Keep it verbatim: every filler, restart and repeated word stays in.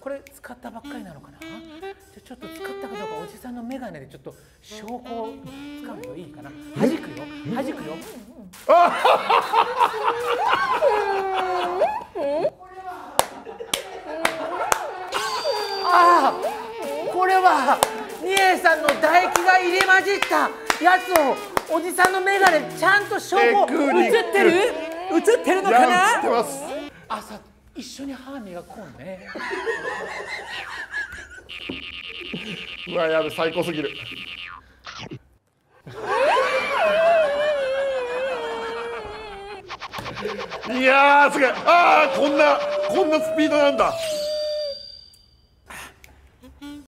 これ使ったばっかりなのかな。じゃあちょっと使ったかどうかおじさんの眼鏡でちょっと証拠をつかむといいかな。弾くよ弾くよ。ああ、これは二栄さんの唾液が入り混じったやつをおじさんの眼鏡ちゃんと証拠映ってる映ってるのかな。 映ってます。 朝一緒に歯磨こうね。 うわ、やべ、最高すぎる。いやー、すげえ。ああ、こんなこんなスピードなんだ。